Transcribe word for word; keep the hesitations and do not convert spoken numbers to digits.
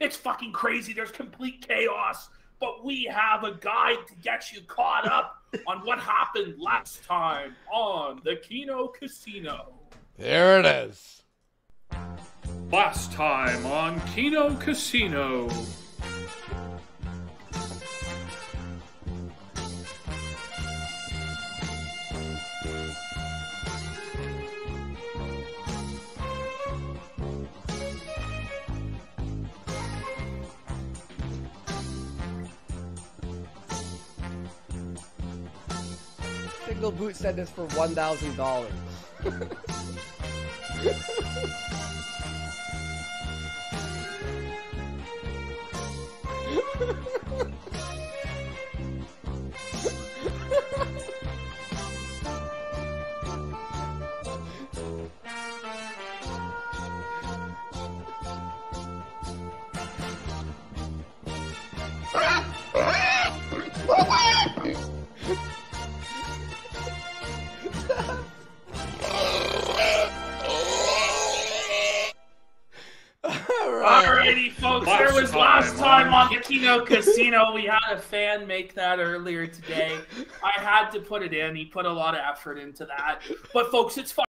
It's fucking crazy. There's complete chaos. But we have a guide to get you caught up on what happened last time on the KINO Casino. There it is. Last time on KINO Casino. Single Boot said this for one thousand dollars. Alrighty, folks, last there was last time on the KINO Casino. We had a fan make that earlier today. I had to put it in. He put a lot of effort into that. But, folks, it's fun.